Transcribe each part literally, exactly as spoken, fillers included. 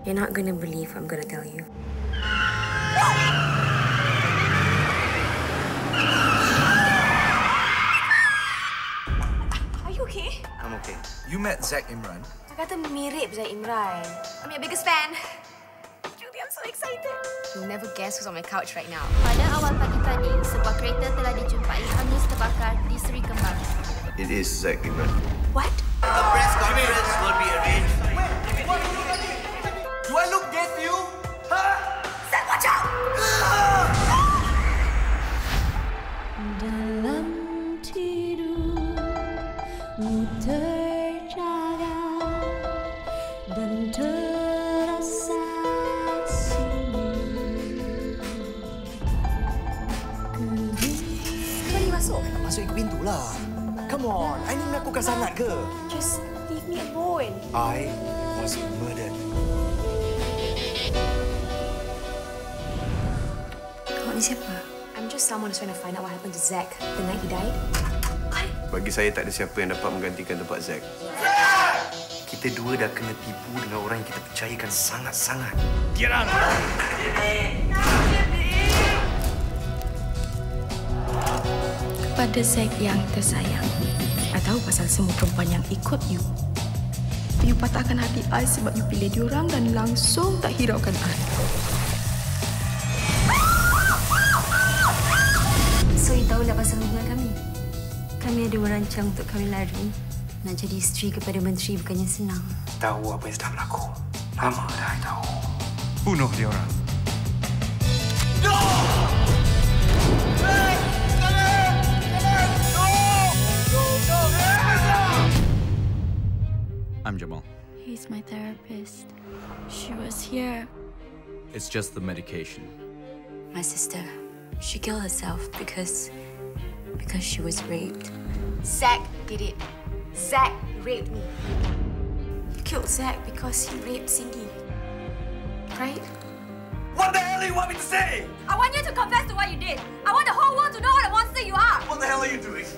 You're not gonna believe what I'm gonna tell you. Are you okay? I'm okay. You met Zack Imran? I kata mirip Zack Imran. I'm your biggest fan. Julie, I'm so excited. You'll never guess who's on my couch right now. Pada awal pagi tadi, sebuah kereta telah dijumpai hangus terbakar di Seri Kembar. It is Zack Imran. What? A press conference will be arranged. Do I look gay to you? Huh? Zack, watch out! Dalam tidurmu terjaga dan terasa sunyi. Kau ni masuk? Masuk ikut pintu lah. Come on, I ni menakutkan sangat ke? Just leave me alone. I was murdered. Kau ni siapa? I'm just someone who's trying to find out what happened to Zack the night he died. Bagi saya tak ada siapa yang dapat menggantikan tempat Zack. Kita dua dah kena tipu dengan orang yang kita percayakan sangat-sangat. Get out! Kepada Zack yang tersayang, I tahu pasal semua perempuan yang ikut you. You patahkan hati I sebab you pilih diorang dan langsung tak hiraukan I. So, you tahu tak pasal hubungan kami? Kami ada merancang untuk kami lari. Nak jadi isteri kepada menteri bukannya senang. Tahu apa yang sedang berlaku. Lama dah I tahu. Bunuh dia orang. I'm Jamal. He's my therapist. She was here. It's just the medication. My sister, she killed herself because... because she was raped. Zack did it. Zack raped me. You killed Zack because he raped Cindy. Right? What the hell do you want me to say? I want you to confess to what you did. I want the whole world to know what a monster you are. What the hell are you doing?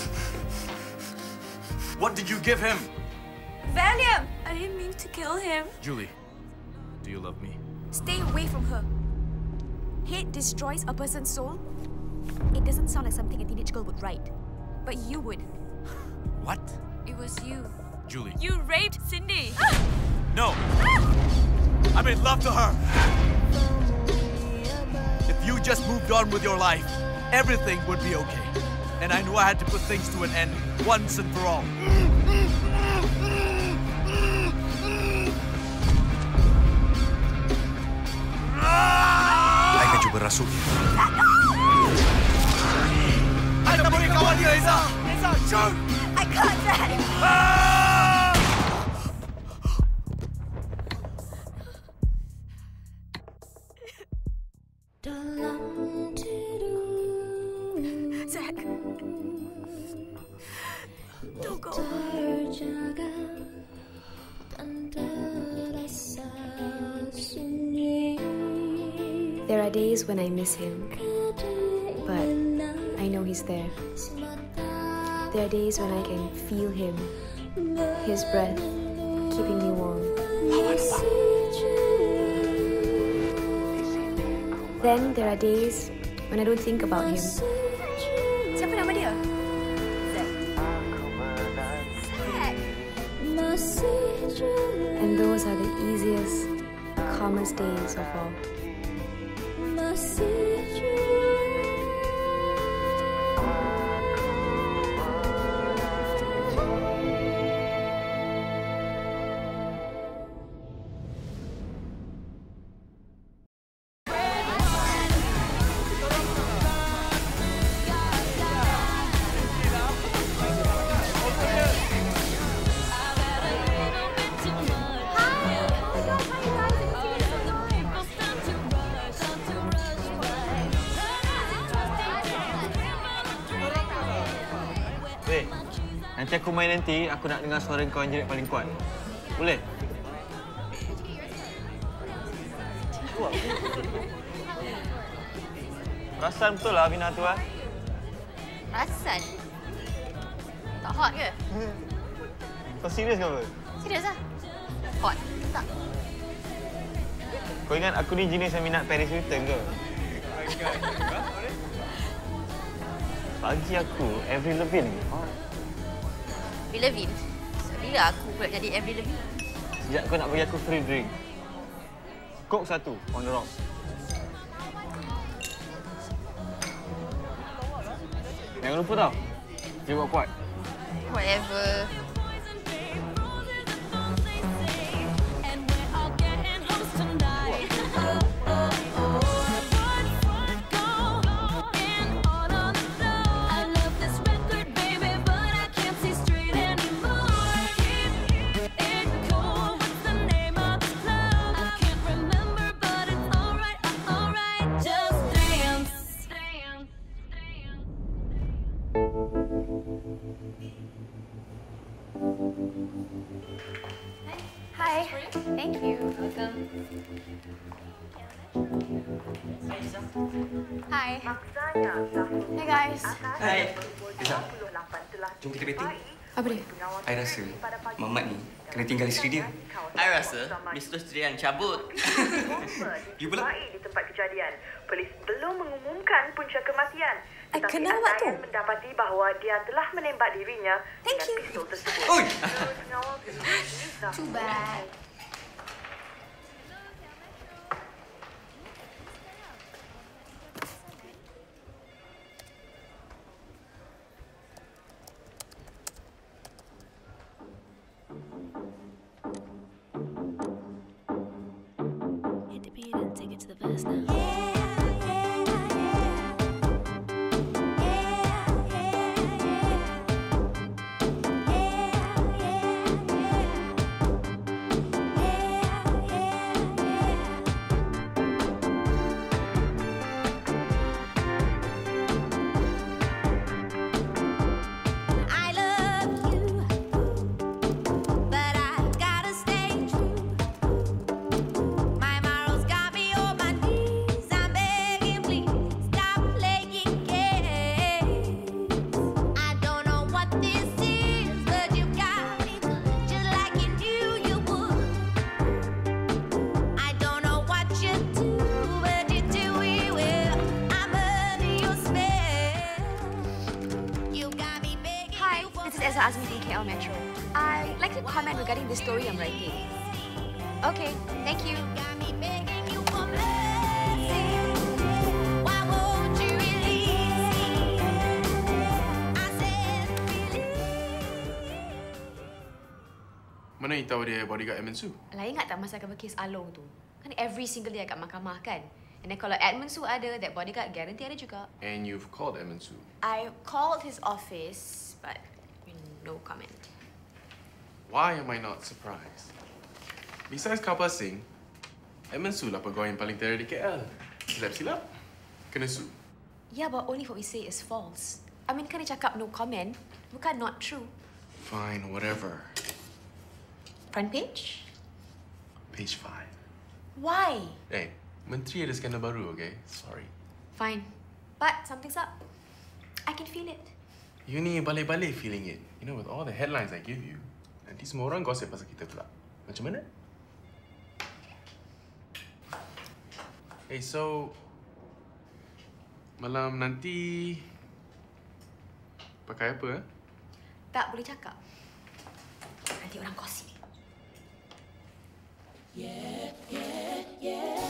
What did you give him? Valium! I didn't mean to kill him. Julie, do you love me? Stay away from her. Hate destroys a person's soul. It doesn't sound like something a teenage girl would write. But you would. What? It was you. Julie. You raped Cindy. No! I made love to her! If you just moved on with your life, everything would be okay. And I knew I had to put things to an end once and for all. I akan cuba rasuk dia. I tak boleh kawal dia, Eza! Eza, shoot! I can't, Zack. Dalam tidur Zack. Don't go. terjaga dan terasa sunyi. There are days when I miss him, but I know he's there. There are days when I can feel him, his breath, keeping me warm. Then there are days when I don't think about him. Siapa nama dia? Zack. Zack. And those are the easiest, calmest days of all. Weh, nanti aku main nanti, aku nak dengar suara kau yang jerit paling kuat. Boleh? Kuat. Perasan betul lah Vina tu, ah. Perasan? Tak hot ke? Kau serius ke apa? Serius lah. Hot. Tak. Kau ingat aku ni jenis yang minat Paris Hilton ke? Bagi aku, Avril Lavigne. Avril Lavigne? Bila aku pula jadi Avril Lavigne? Sejak kau nak bagi aku free drink. Coke satu, on the rocks. Jangan lupa tau, dia buat kuat. Whatever. Hi. Thank you. Welcome. Hi. Hey guys. Hai. Rizal, jom kita dating. Apa dia? I rasa Mamat ni kena tinggal isteri dia. I rasa Mister Strian cabut. You pula? Di tempat kejadian, polis belum mengumumkan punca kematian. Eh, Tetapi kenal awak tu? Atayan mendapati bahawa dia telah menembak dirinya Thank dengan you. pistol tersebut. Oi! Pengawal kedua, Too bad. Hit the beat and take it to the verse now. Elsa Azmi from K L Metro. I'd like to comment regarding the story I'm writing. Okay, thank you. Mana you tahu dia bodyguard Edmund Su? Lah, ingat tak masa cover kes Along tu? Kan every single day kat mahkamah kan? And then kalau Edmund Su ada, that bodyguard guarantee ada juga. And you've called Edmund Su. I called his office, but no comment. Why am I not surprised? Besides Kappa Singh, Edmund Su lah pegawai yang paling terror di K L. Silap-silap, kena su. Yeah, but only what we say is false. I mean, kan dia cakap no comment, bukan not true. Fine, whatever. Front page? Page five. Why? Hey, Menteri ada skandal baru, okay? Sorry. Fine. But something's up. I can feel it. You ni balik-balik feeling it. You know, with all the headlines I give you, nanti semua orang gosip pasal kita pula. Macam mana? Hey, so... Malam nanti... Pakai apa, eh? Tak boleh cakap. Nanti orang gosip. Yeah, yeah, yeah.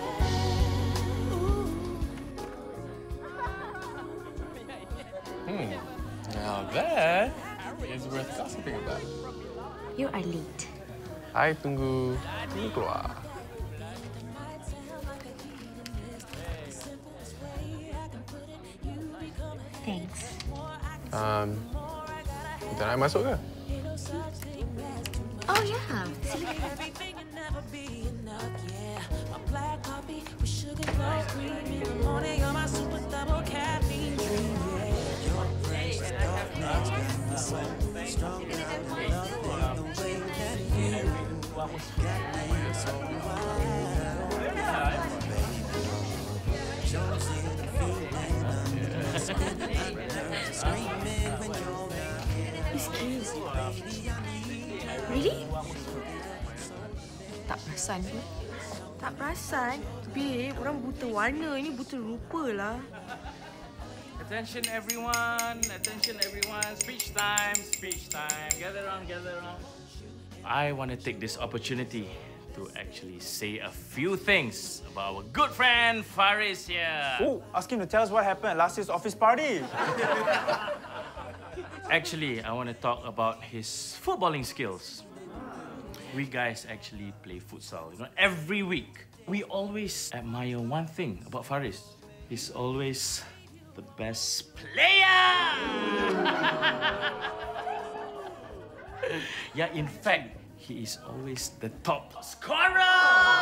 Hmm. Now that is worth gossiping about. You are late. I tunggu tunggu keluar. Thanks. Um, kita nak masuk ke? Oh yeah, silakan. Excuse. Really? Tak perasan pun. Tak perasan? Babe, orang buta warna. Ini buta rupa lah. Attention everyone, attention everyone. Speech time, speech time. Gather around, gather around. I want to take this opportunity to actually say a few things about our good friend Faris here. Oh, ask him to tell us what happened at last year's office party. Actually, I want to talk about his footballing skills. We guys actually play futsal, you know, every week. We always admire one thing about Faris. He's always the best player! Yeah, in fact, he is always the top scorer!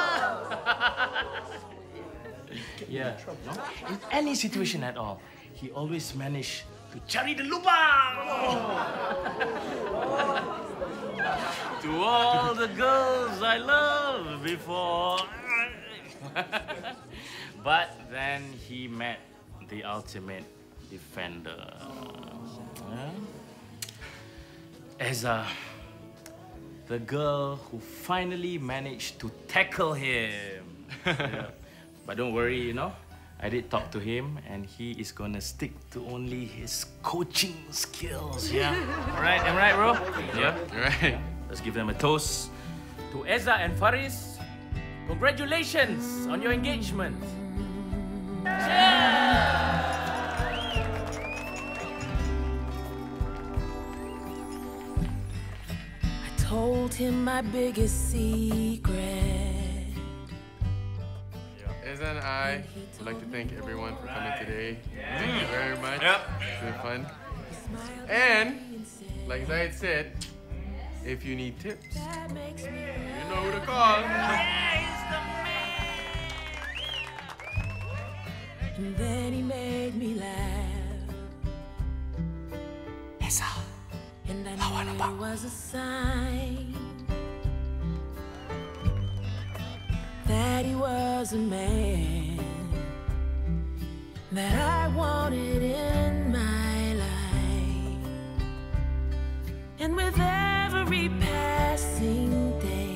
Yeah, in any situation at all, he always managed to cari the lubang! To all the girls I loved before. But then he met the ultimate defender. Huh? Eza, the girl who finally managed to tackle him. Yeah. But don't worry, you know, I did talk to him and he is gonna stick to only his coaching skills. Yeah. All right, am I right, bro? Yeah, you're right. Let's give them a toast to Eza and Faris. Congratulations on your engagement. I told him my biggest secret. Eza and I would like to thank everyone for coming today. Thank you very much. Yep. It's been fun. And, like Zaid said, if you need tips, you know who to call. And then he made me laugh. Eza, and I knew it was a sign that he was a man that I wanted in my life. And with every passing day,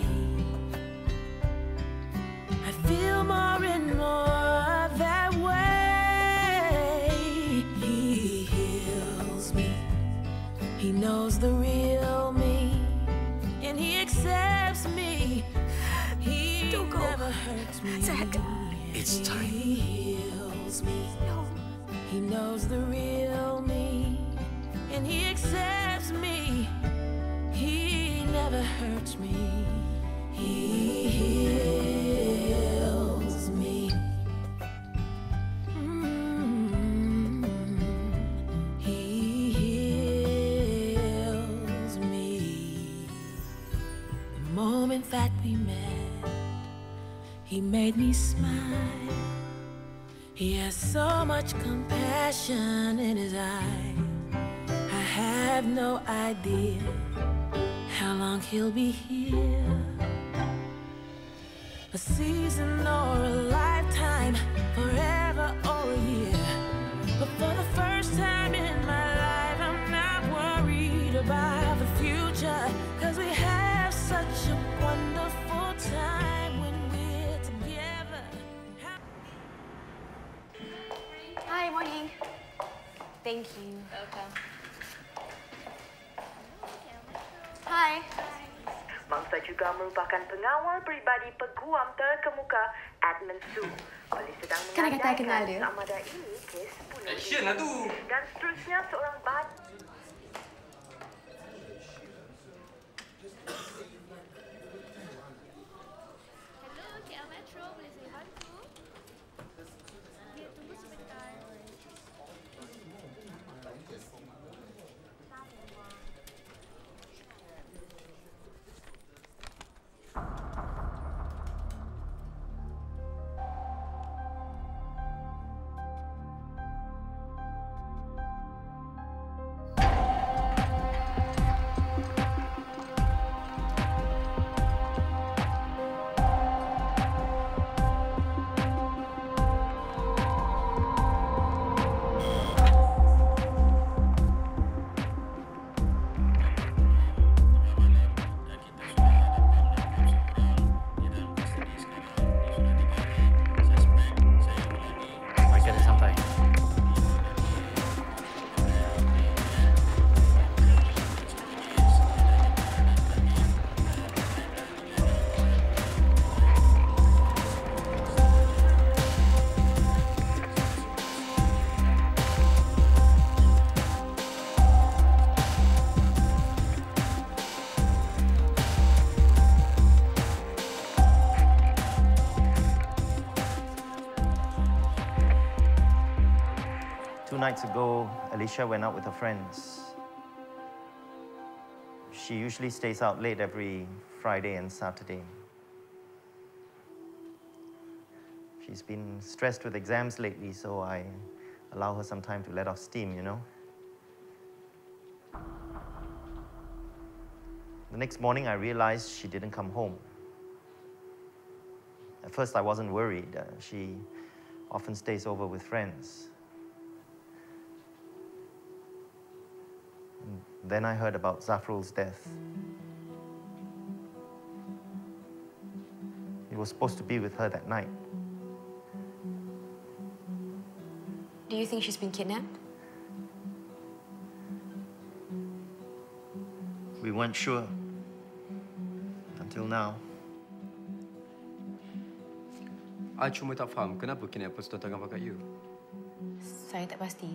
I feel more and more that way. He heals me. He knows the real me, and he accepts me. He Don't go. never hurts me. Zach. It's time. He heals me. No. He knows the real me, and he accepts me. He never hurts me. He heals me. Mm. He heals me. The moment that we met, he made me smile. He has so much compassion in his eyes. I have no idea how long he'll be here. A season or a lifetime, forever or a year. But for the first time in my life, I'm not worried about the future, 'cause we have such a wonderful time when we're together. Hi, morning. Thank you. Welcome. Hi. Bangsa juga merupakan pengawal peribadi peguam terkemuka Edmund Su. Polis sedang Kan I kata I kenal dia? sama ada ini kes bunuh Action lah tu. dan seterusnya seorang bad Hello, K L Metro. Boleh saya bantu? Ya, tunggu sebentar. nights ago, Alicia went out with her friends. She usually stays out late every Friday and Saturday. She's been stressed with exams lately, so I allow her some time to let off steam, you know? The next morning, I realized she didn't come home. At first, I wasn't worried. Uh, she often stays over with friends. And then I heard about Zafrul's death. He was supposed to be with her that night. Do you think she's been kidnapped? We weren't sure. Until now. I cuma tak faham kenapa kidnapper sudah tengah pakai you. Saya tak pasti.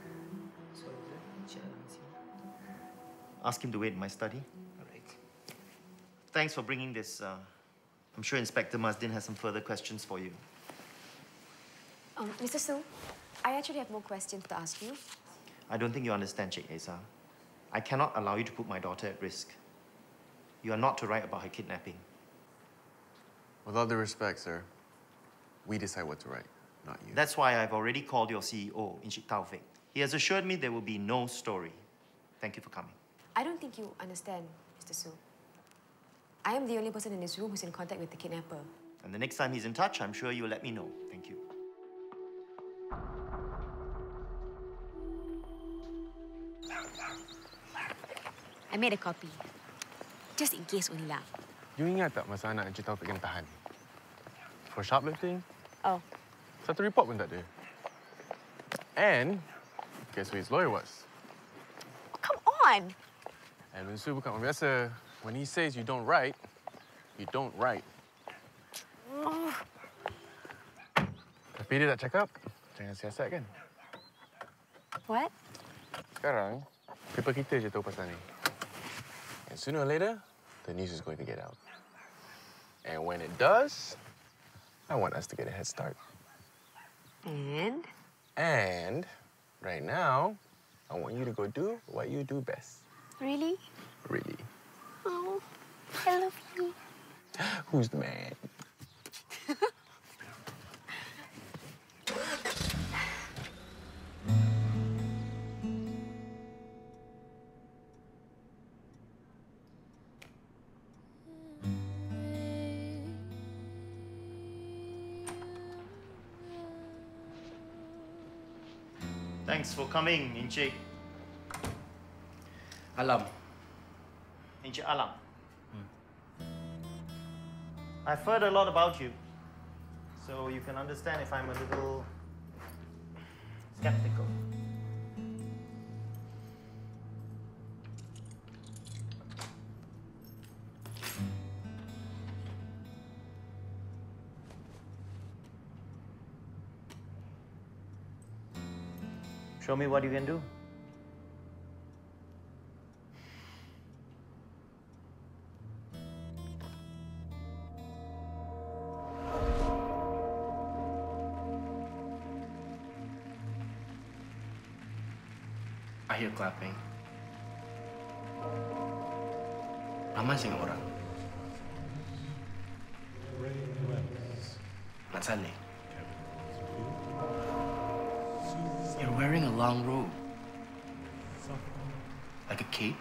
Ask him to wait in my study. All right. Thanks for bringing this. Uh, I'm sure Inspector Mazdin has some further questions for you. Um, Mister Su, I actually have more questions to ask you. I don't think you understand, Cik Esa. I cannot allow you to put my daughter at risk. You are not to write about her kidnapping. With all due respect, sir, we decide what to write, not you. That's why I've already called your C E O, Encik Taufik. He has assured me there will be no story. Thank you for coming. I don't think you understand, Mister Su. I am the only person in this room who's in contact with the kidnapper. And the next time he's in touch, I'm sure you'll let me know. Thank you. I made a copy. Just in case only lah. You ingat tak masa anak Encik Taufik kena tahan? For shoplifting? Oh. Satu report pun tak ada. And guess who his lawyer was? Come on! Edwin Su bukan orang biasa. When he says you don't write, you don't write. Oh. Tapi dia tak cakap, jangan siasat kan? What? Sekarang, paper kita je tahu pasal ni. And sooner or later, the news is going to get out. And when it does, I want us to get a head start. And? And right now, I want you to go do what you do best. Really? Really. Oh, I love you. Who's the man? Thanks for coming, Encik. Alam. Encik Alam. Hmm. I've heard a lot about you, so you can understand if I'm a little skeptical. Show me what you can do. I hear clapping. Ramai sangat orang. Nak saling. You're wearing a long robe. Like a cape.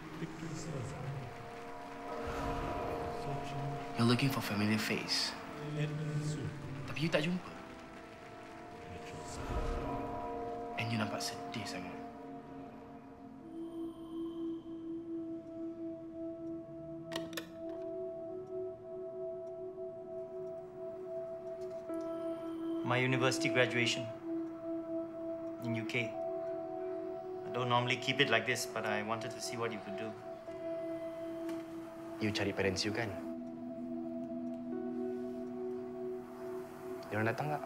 You're looking for a familiar face. Tapi you tak jumpa. And you nampak sedih sangat. My university graduation in U K. I don't normally keep it like this, but I wanted to see what you could do. You cari parents you kan? Diorang datang tak?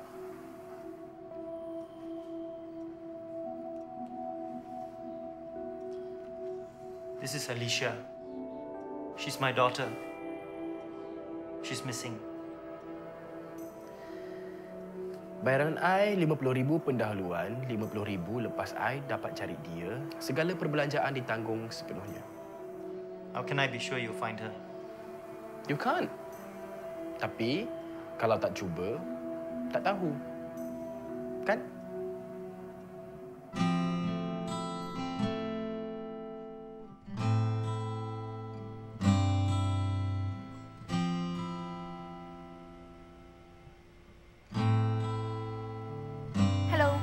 This is Alicia. She's my daughter. She's missing. Bayaran I lima puluh ribu pendahuluan, lima puluh ribu lepas I dapat cari dia. Segala perbelanjaan ditanggung sepenuhnya. How can I be sure you'll find her? You can't. Tapi, kalau tak cuba, tak tahu. Kan? Hello.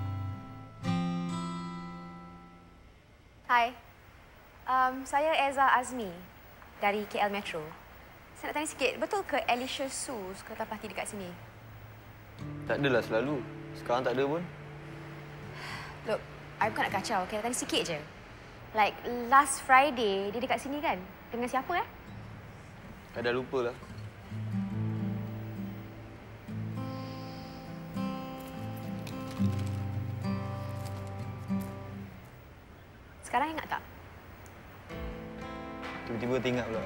Hai. Um, saya Eza Azmi dari K L Metro. Saya nak tanya sikit, betul ke Alicia Su suka datang parti dekat sini? Tak adalah selalu. Sekarang tak ada pun. Look, I bukan nak kacau, okay? Nak tanya sikit je. Like, last Friday, dia dekat sini kan? Dengan siapa, eh? I dah lupa lah. Sekarang ingat tak? Tiba-tiba teringat pula.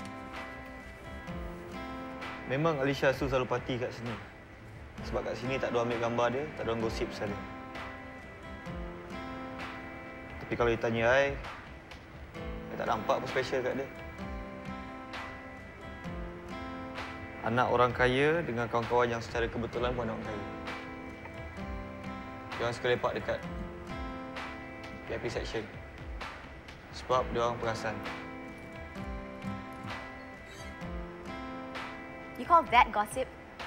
Memang Alicia Su selalu parti kat sini. Sebab kat sini tak ada ambil gambar dia, tak ada orang gosip pasal dia. Tapi kalau ditanya I, I tak nampak apa special kat dia. Anak orang kaya dengan kawan-kawan yang secara kebetulan pun anak orang kaya. Dia orang suka lepak dekat V I P section. Sebab dia orang perasan. You call that gossip?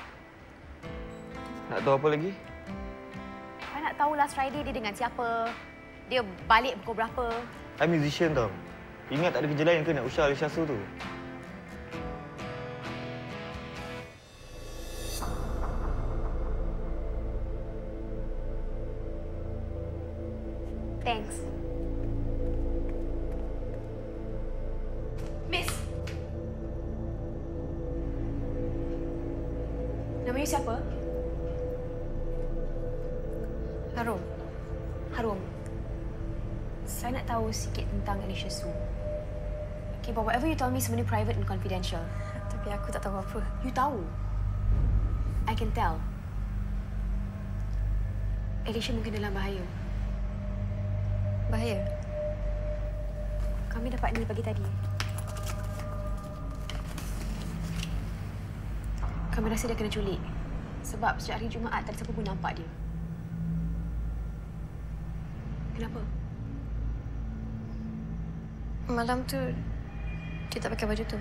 Nak tahu apa lagi? I nak tahu last Friday dia dengan siapa. Dia balik pukul berapa. I musician tau. Ingat tak ada kerja lain ke nak usah Alicia Su tu? Thanks. Miss. Namanya siapa? Harum. Harum. Saya nak tahu sikit tentang Alicia Su. Okay, but whatever you tell me is sebenarnya private and confidential. Tapi aku tak tahu apa. You tahu. I can tell. Alicia mungkin dalam bahaya. Bahaya? Kami dapat ni pagi tadi. Kami rasa dia kena culik. Sebab sejak hari Jumaat tak ada siapa pun nampak dia. Kenapa? Malam tu, dia tak pakai baju tu.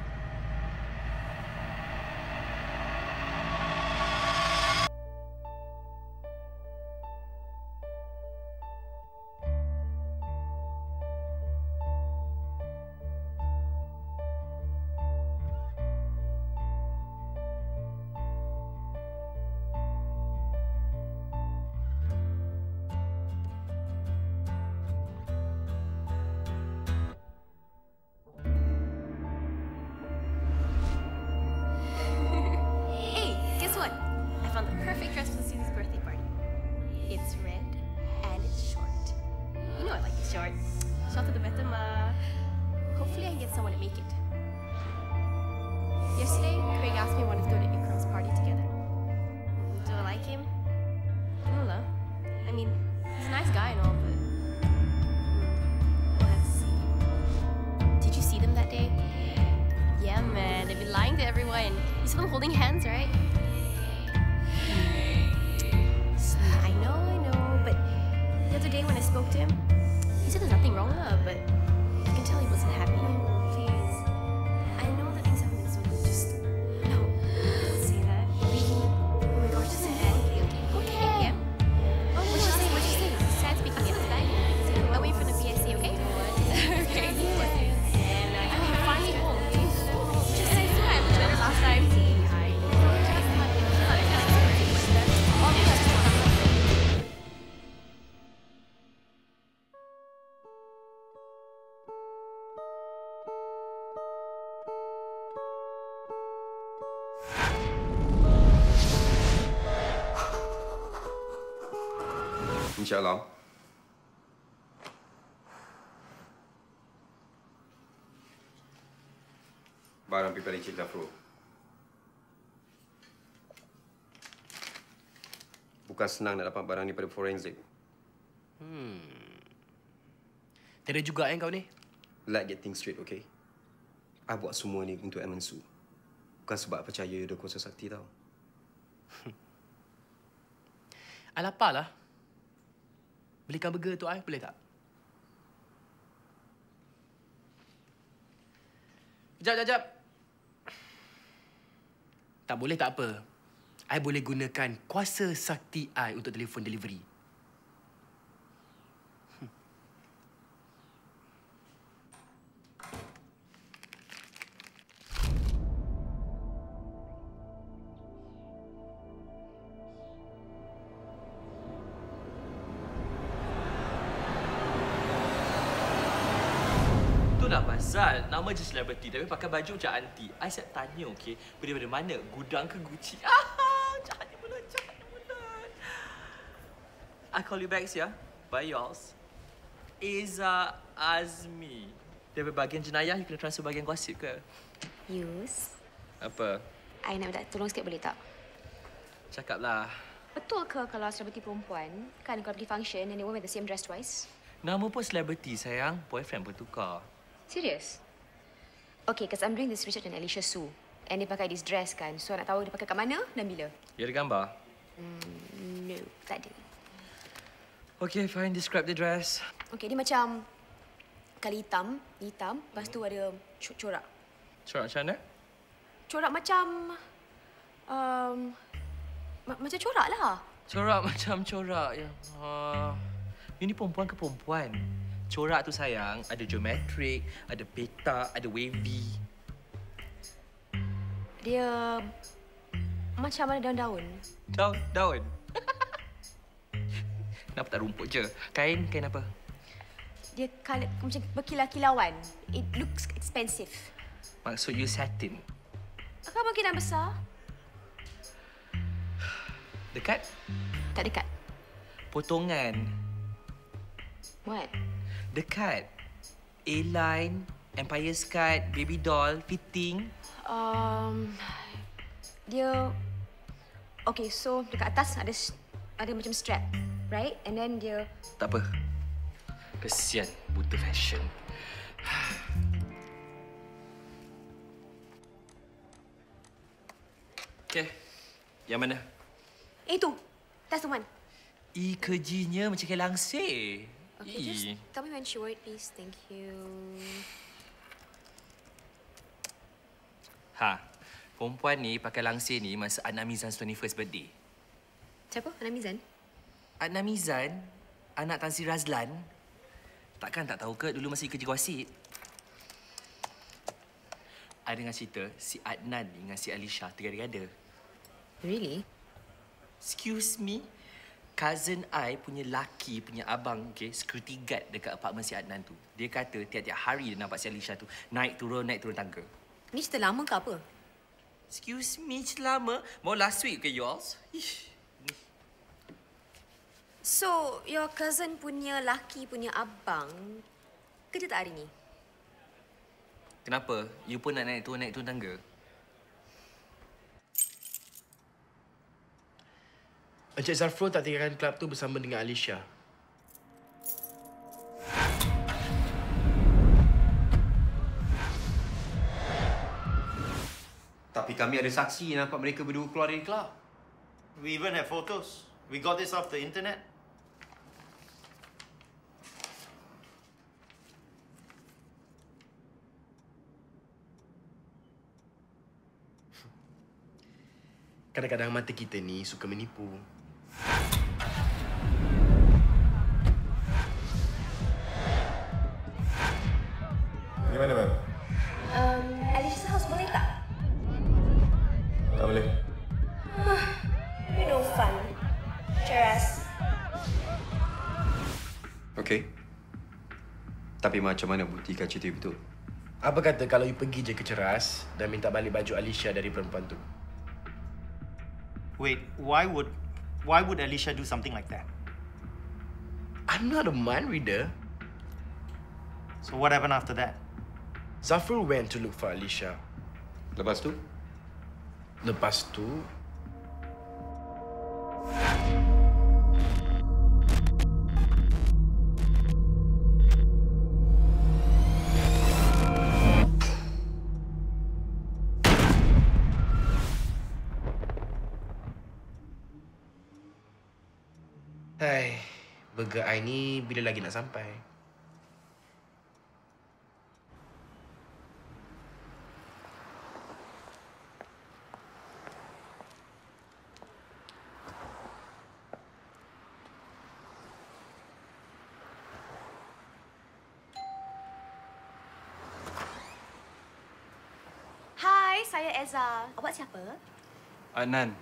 Short. Shorter the better, ma. Hopefully I can get someone to make it. Yesterday, Craig asked me if I wanted to go to Ikram's party together. Do I like him? I don't know. I mean, he's a nice guy and all, but... We'll have to see. Did you see them that day? Yeah, man. They've been lying to everyone. You saw them holding hands, right? I know, I know, but the other day when I spoke to him, he said there's nothing wrong with her, but I can tell he wasn't happy. Please. I know that things haven't been so good, just... No, don't say that. Oh my gosh, just say that. Okay, okay. Okay, yeah. Oh, what you say, what you say? Sad speaking, it's bad. I'll wait for the P S C, okay? Okay. And uh, I'm finally home. Just say so. I was better last time. Hi. All because InsyaAllah. Barang pipa Encik Zafrul. bukan senang nak dapat barang ni pada forensik. Hmm. Tiada juga eh kau ni? Let's get things straight, okay? I buat semua ni untuk Edmund Su. Bukan sebab percaya dia ada kuasa sakti tau. I lapar lah. Belikan burger tu I, boleh tak? Sekejap, sekejap, sekejap. Tak boleh tak apa. I boleh gunakan kuasa sakti I untuk telefon delivery. Itulah pasal nama je selebriti tapi pakai baju macam aunty. I siap tanya, okey, daripada mana? Gudang ke Gucci? Ah, jahatnya mulut, jahatnya mulut. I call you back, ya. By yours. Iza Azmi. Daripada bahagian jenayah, you kena transfer bahagian gosip ke? Yus, Apa? I nak minta tolong sikit boleh tak? Cakaplah. Betul ke kalau selebriti perempuan, kan kalau pergi function and they won't wear the same dress twice? Nama pun selebriti, sayang. Boyfriend pun tukar. Serious? Okay, because I'm doing this research on Alicia Su. And dia pakai this dress kan. So, nak tahu dia pakai kat mana dan bila. Ya ada gambar? Hmm, no, tak ada. Okay, fine. Describe the dress. Okay, dia macam kali hitam. Hitam. Lepas tu ada corak. Corak macam mana? Corak macam... Um, ma macam corak lah. Corak macam corak. Ya. Uh, ini perempuan ke perempuan? Corak tu sayang, ada geometrik, ada petak, ada wavy. Dia macam ada daun-daun. Daun? Daun? Kenapa tak rumput je? Kain, kain apa? Dia colour, macam berkilau-kilauan. It looks expensive. Maksud you satin? Kemungkinan besar. Dekat? Tak dekat. Potongan? What? Dekat. A-line, Empire skirt, baby doll, fitting. Um, dia... Okay, so dekat atas ada ada macam strap, right? And then dia... Tak apa. Kesian buta fashion. Okay. Yang mana? Itu. That's the one. I kejinya macam kain langsir. Okay, just tell me when she wore it, please. Thank you. Ha. Perempuan ni pakai langsir ni masa Adnan Mizan's twenty-first birthday. Siapa? Adnan Mizan? Adnan Mizan, anak Tan Sri Razlan. Takkan tak tahu ke dulu masih kerja gosip? I dengar cerita si Adnan ni dengan si Alicia tergada-gada. Really? Excuse me? Cousin I punya laki, punya abang, okay, security guard dekat apartmen si Adnan tu. Dia kata tiap-tiap hari dia nampak si Alicia tu naik turun, naik turun tangga. Ni cerita lama ke apa? Excuse me, cerita lama? Mau last week ke yours? Ish. So, your cousin punya laki punya abang kerja tak hari ni? Kenapa? You pun nak naik turun, naik turun tangga? Encik Zafrul tak tinggalkan kelab tu bersama dengan Alicia. Tapi kami ada saksi yang nampak mereka berdua keluar dari kelab. We even have photos. We got this off the internet. Kadang-kadang mata kita ni suka menipu. Di mana, Bang? Um, Alicia's house boleh tak? Tak boleh. You know fun. Cheers. Okey. Tapi macam mana buktikan cerita itu betul? Apa kata kalau you pergi je ke Ceras dan minta balik baju Alicia dari perempuan tu? Wait, why would why would Alicia do something like that? I'm not a mind reader. So what happened after that? Zafrul went to look for Alicia. Lepas tu? Lepas tu, Hai, burger I ni bila lagi nak sampai? Hai, saya Eza. Awak siapa? Adnan.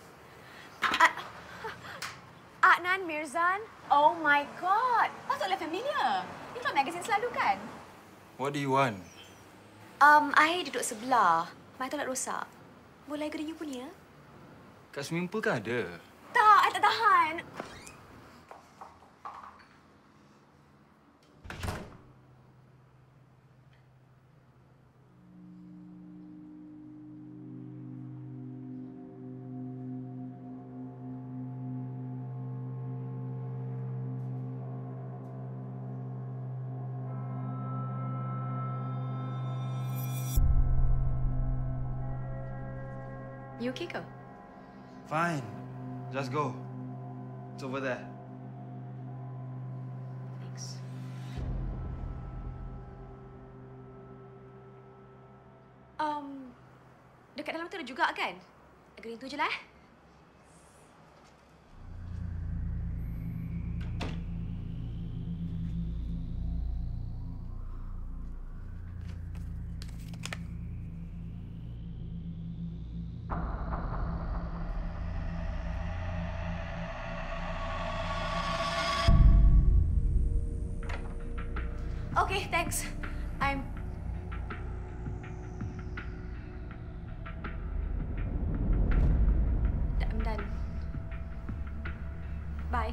Adnan Mirzan? Oh my god. Patutlah familiar. Iklan magazine selalu kan? What do you want? Um, I duduk sebelah. My toilet rosak. Boleh gering you punya? Kat swimming pool kan ada? Tak, I tak tahan. You okay ke? Fine. Just go. It's over there. Thanks. Um, dekat dalam tu ada juga kan? Agak itu je lah. Okay, thanks. I'm... I'm done. Bye.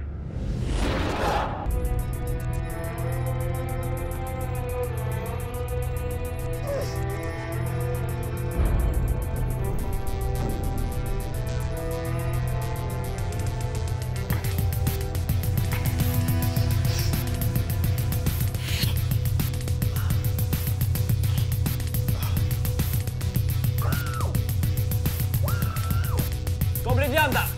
Kau boleh diam tak?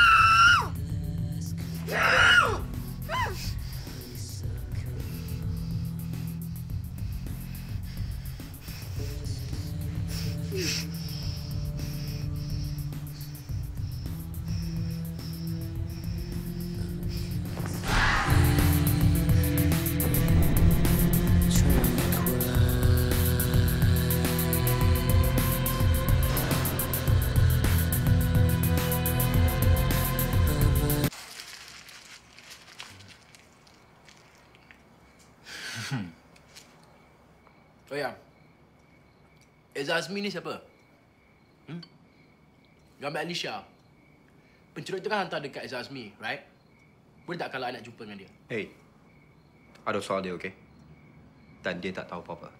Oh ya, Eza Azmi ni siapa? Hmm? Gambar Alicia. Penculik tu kan hantar dekat Eza Azmi, right? Boleh tak kalau I nak jumpa dengan dia? Hey, ada soal dia, okey? Dan dia tak tahu apa-apa.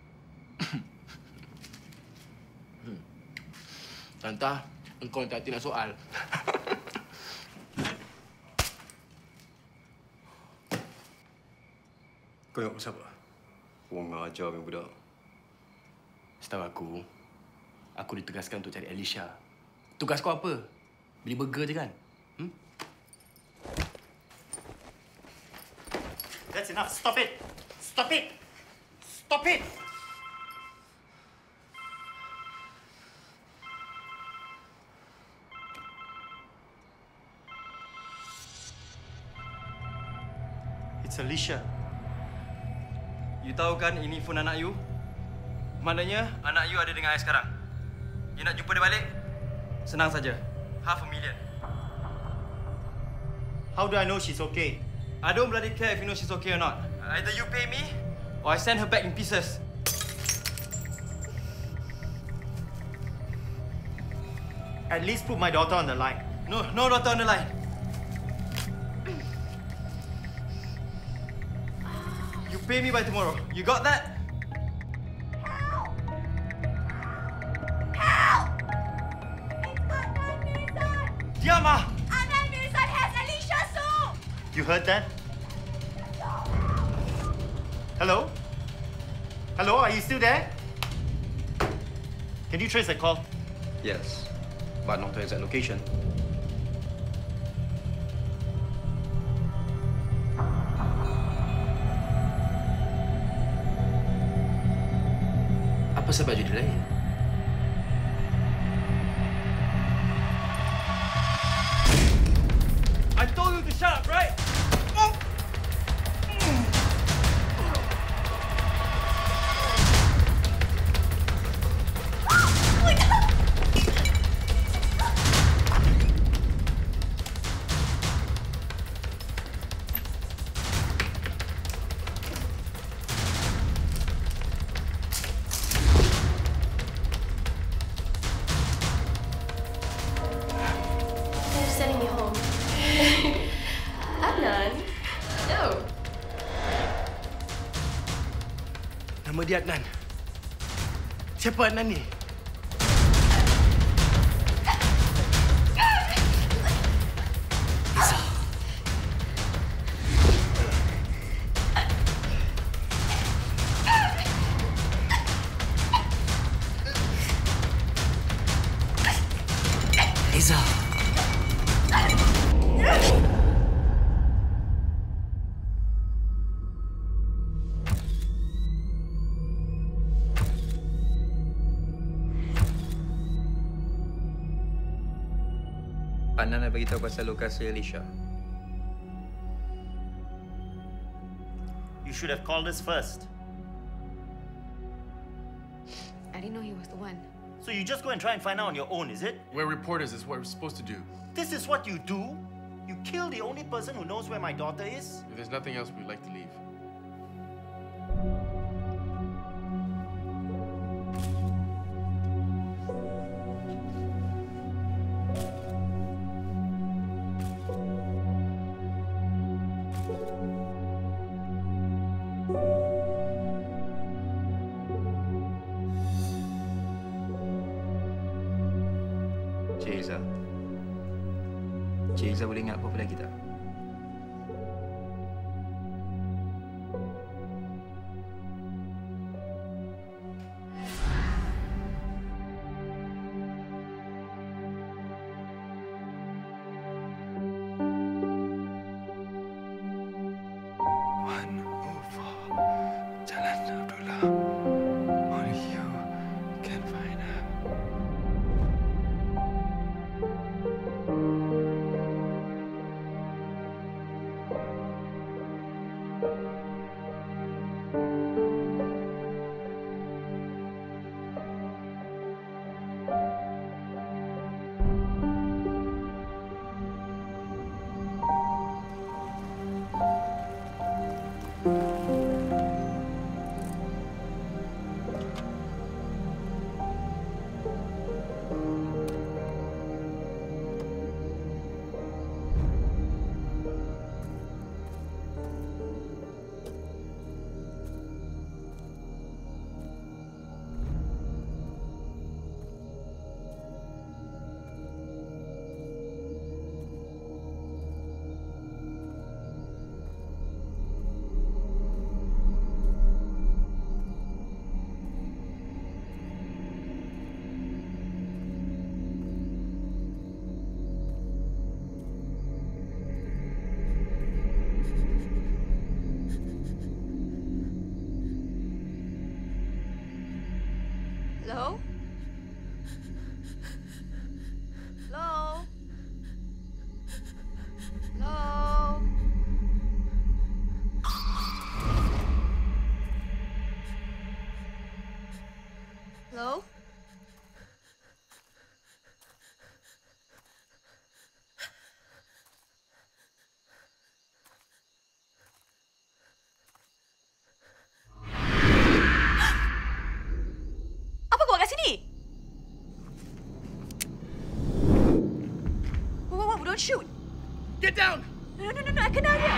hmm. Tantah, engkau tak hati nak soal. Kau ingat pasal apa? Orang ajar yang budak. Setahu aku, aku ditugaskan untuk cari Alicia. Tugas kau apa? Beli burger je kan? Hmm? That's enough. Stop it. Stop it. Stop it. It's Alicia. You tahu kan ini phone anak you? Maknanya anak you ada dengan I sekarang. You nak jumpa dia balik? Senang saja. Half a million. How do I know she's okay? I don't bloody care if you know she's okay or not. Either you pay me or I send her back in pieces. At least put my daughter on the line. No, no daughter on the line. You pay me by tomorrow. You got that? Help! Help! It's Adnan Mirzan! Diama! Adnan Mirzan has Alicia Su! You heard that? Hello? Hello, are you still there? Can you trace the call? Yes, but not the exact location. pasal baju dia lain. I told you to shut up, right? They're sending me home. Adnan? No. Nama dia Adnan. Siapa Adnan ni? Liza. Adnan nak beritahu pasal lokasi Alicia. You should have called us first. I didn't know he was the one. So you just go and try and find out on your own, is it? We're reporters. It's what we're supposed to do. This is what you do? You kill the only person who knows where my daughter is? If there's nothing else, we'd like to leave. Cik Izzah. Cik Izzah boleh ingat apa-apa lagi tak? One over Jalan Abdullah. Only you can find her. Hello? Hello? Hello? Hello? Apa kau buat kat sini? Whoa, whoa, whoa, don't shoot. Get down! No, no, no, no, I kenal dia.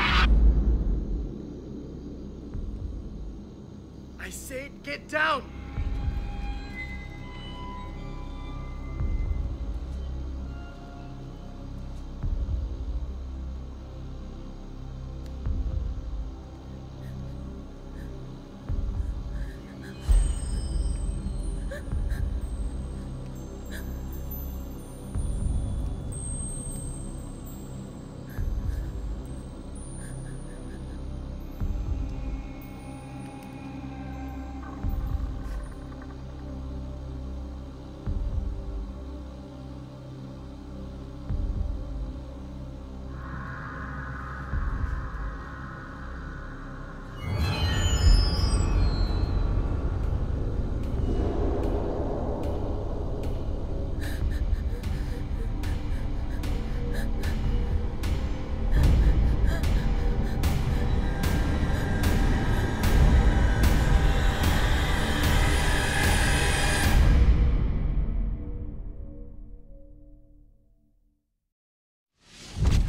I said get down!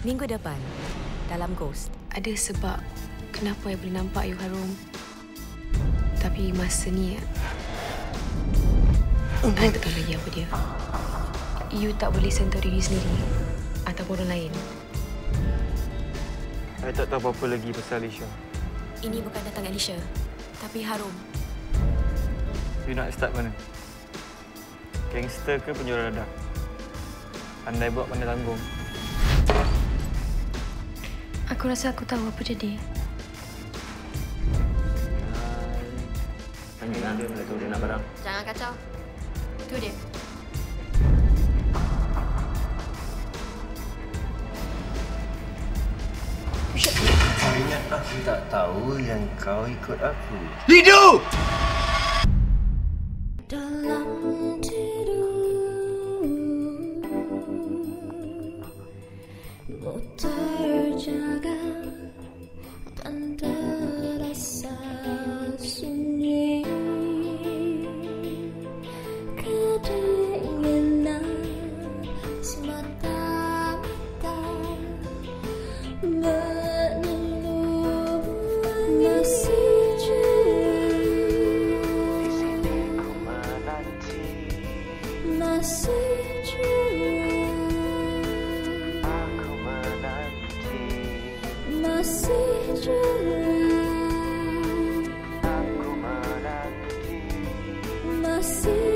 Minggu depan, dalam Ghost. Ada sebab kenapa I boleh nampak you harum. Tapi masa ni, I tak tahu lagi apa dia. You tak boleh sentuh diri sendiri ataupun orang lain. I tak tahu apa-apa lagi pasal Alicia. Ini bukan datang Alicia, tapi harum. You nak start mana? Gangster ke penjual dadah? Andai buat mana tanggung. Aku rasa aku tahu apa jadi. Tanya dia, dia tahu dia nak barang. Jangan kacau. Tu dia. Ingat aku tak tahu yang kau ikut aku. Lidu! Dalam tidur mu terjaga tanda rasa sunyi, kedinginan semata-mata menelur masih masih jauh, aku menanti, masih jauh, aku menanti, masih